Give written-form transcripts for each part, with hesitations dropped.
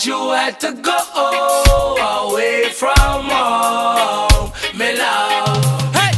Why'd you have to go away from home, me love? Hey!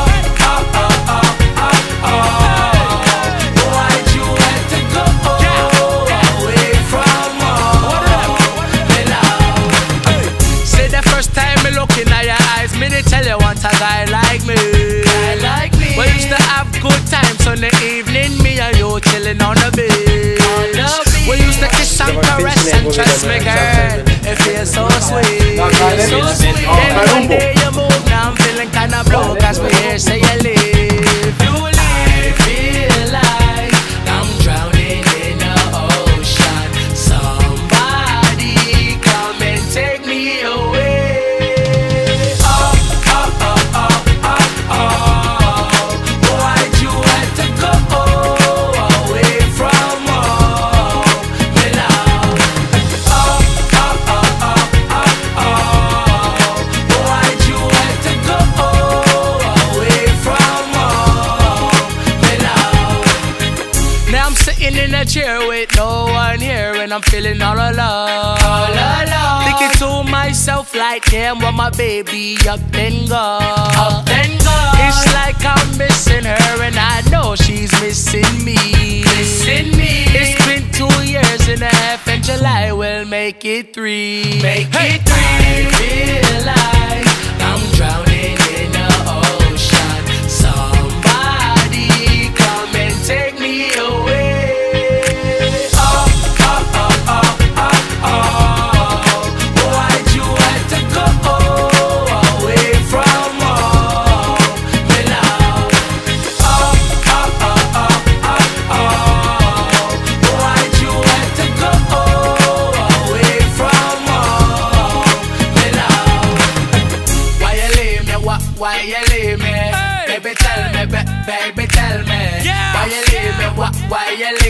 Why'd you have to go away from home, me love? Say the first time me look in your eyes, me they tell you want a guy like me. We used to have good times on the evening, me and you chilling on the bed. We used to kiss and caress and trust me, girl, it feels so sweet. So sweet. Then one day you move, now I'm feeling kinda blue, cause we here say you leave. You leave, feel like I'm drowning in the ocean. Somebody come and take me away. Why'd you have to go away from home, me love? Why'd you have to go away from home, me love? Now I'm sitting in a chair with no one here, and I'm feeling all alone. Thinking to myself like, damn, want my baby up then gone. It's like I'm missing her, and I know she's missing me. It's been 2 years and a half, and July will make it 3. Make it 3. I feel like I'm drowning in the ocean. Somebody come and take me away. Why'd you have to go away from home, me love? Why'd you have to go away from home, me love? Why you leave me? Why you leave me? Baby tell me, baby tell me. Why you leave me? Why you leave me?